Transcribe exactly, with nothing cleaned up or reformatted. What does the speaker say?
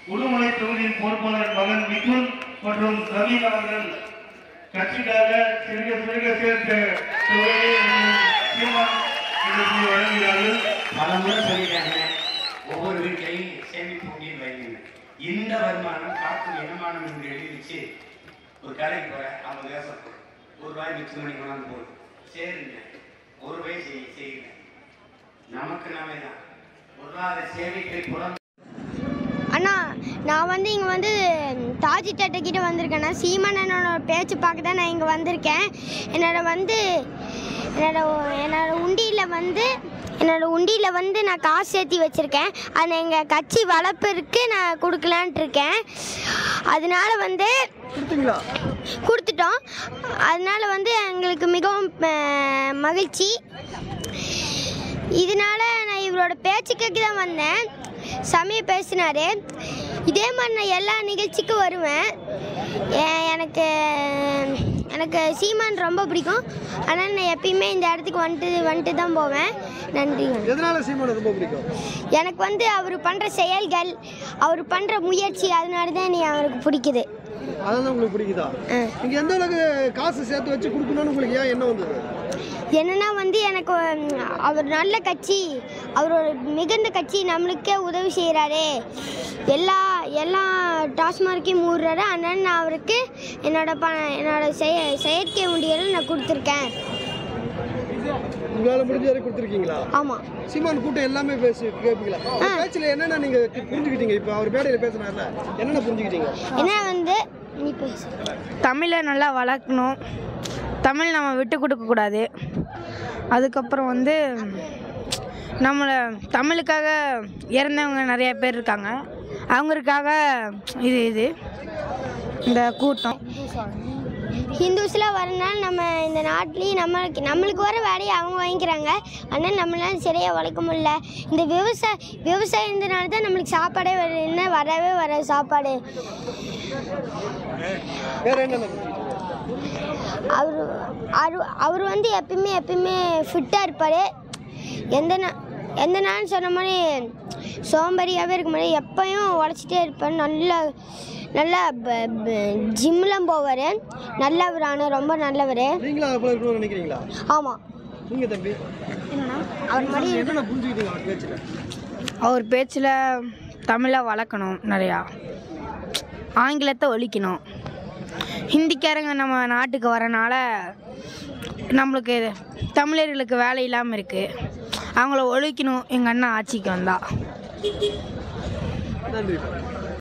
உடுமலை தொகுதியின் பொறுப்பாளர் மகன் மிதுன் மற்றும் நவீன் அவர்கள் கட்சிக்காக சிறுக சிறுக சேர்த்த தொகையை வழங்குகிறார்கள். பல முறை சொல்லிட்டாங்க, ஒவ்வொரு வீட்லையும் சேமிப்பு நீர் வைங்க. இந்த வருமானம் காக்கும் இனமானம் என்று எழுதி வச்சு ஒரு கடைக்கு போற அவங்க தேசம் ஒரு ரூபாய் மிச்சம் பண்ணி கொண்டாந்து போடு சேருங்க, ஒரு ரூபாய் செய்ய செய்யுங்க. நமக்கு நாமே தான் பொருளாதார சேவைகளை புறம். அண்ணா, நான் வந்து இங்கே வந்து தாஜி டேட்டர்கிட்ட வந்திருக்கேண்ணா. சீமானனோட பேச்சு பார்க்க தான் நான் இங்கே வந்திருக்கேன். என்னோட வந்து என்னோட என்னோட உண்டியில் வந்து என்னோட உண்டியில் வந்து நான் காசு சேர்த்தி வச்சுருக்கேன். அதை எங்கள் கட்சி வளர்ப்பிற்கு நான் கொடுக்கலான்ட்டு இருக்கேன். அதனால வந்து கொடுத்துட்டோம். அதனால வந்து எங்களுக்கு மிகவும் மகிழ்ச்சி. இதனால நான் இவரோட பேச்சு கேட்க தான் வந்தேன். சமய பேசினார். இதே மாதிரி நான் எல்லா நிகழ்ச்சிக்கும் வருவேன். எனக்கு எனக்கு சீமான் ரொம்ப பிடிக்கும். ஆனால் நான் எப்பயுமே இந்த இடத்துக்கு வந்துட்டு வந்துட்டு தான் போவேன். நன்றி. எதனால சீமான் ரொம்ப பிடிக்கும்? எனக்கு வந்து அவர் பண்ணுற செயல்கள், அவர் பண்ணுற முயற்சி, அதனால தான் நீ அவருக்கு பிடிக்குது. அதான் உங்களுக்கு பிடிக்குதா? நீங்கள் எந்த அளவுக்கு காசு சேர்த்து வச்சு கொடுக்கணும்னு உங்களுக்கு ஏன் என்ன வந்தது? என்னன்னா வந்து எனக்கு அவர் நல்ல கட்சி, அவரோட மிகுந்த கட்சி நம்மளுக்கே உதவி செய்கிறாரு. எல்லா எல்லா டாஸ்மார்க்கையும் மூடுறாரு. அதனால நான் அவருக்கு என்னோட ப என்னோட செய செயற்கை உண்டியலை நான் கொடுத்துருக்கேன். உங்களால் முடிஞ்ச வரை கொடுத்துருக்கீங்களா? ஆமாம். சீமான் கூட்டம் எல்லாமே பேசி கேட்பீங்களா? பேச்சில் என்னென்ன நீங்கள் புரிஞ்சுக்கிட்டீங்க? இப்போ அவர் மேடையில் பேசுனார்ல, என்னென்ன புரிஞ்சுக்கிட்டீங்க? என்ன வந்து நீ பேசு. தமிழை நல்லா வளர்க்கணும், தமிழ் நம்ம விட்டு கொடுக்கக்கூடாது. அதுக்கப்புறம் வந்து நம்மளை தமிழுக்காக இறந்தவங்க நிறைய பேர் இருக்காங்க, அவங்களுக்காக இது இது இந்த கூட்டம். ஹிந்துஸ்லாம் வரனால நம்ம இந்த நாட்டிலையும் நம்மளுக்கு நம்மளுக்கு வர வேலையை அவங்க வாங்கிக்கிறாங்க. ஆனால் நம்மளால சரியாக வளர்க்க முடியல. இந்த விவசாய விவசாயம் இருந்தனால தான் நம்மளுக்கு சாப்பாடே வரல, வரவே வர சாப்பாடு. அவர் அவர் அவர் வந்து எப்பயுமே எப்பயுமே ஃபிட்டாக இருப்பார். எந்த நா எந்த நாள் சொன்ன மாதிரி சோம்பேறியாகவே இருக்க மாதிரி எப்பயும் உழைச்சிட்டே இருப்பார். நல்லா நல்லா ஜிம்லாம் போவார். நல்லவர், ஆனால் ரொம்ப நல்லவர். நினைக்கிறீங்களா? ஆமாம். நீங்கள் தம்பி என்னன்னா அவர் மாதிரி என்ன புரிஞ்சுக்கிட்டீங்க அவர் பேச்சில்? அவர் பேச்சில் தமிழை வளர்க்கணும், நிறையா ஆங்கிலத்தை ஒழிக்கணும். ஹிந்திக்காரங்க நம்ம நாட்டுக்கு வரனால நம்மளுக்கு தமிழர்களுக்கு வேலை இல்லாமல் இருக்குது. அவங்கள ஒழிக்கணும் எங்கள் அண்ணா ஆட்சிக்கு வந்தால். நன்றி.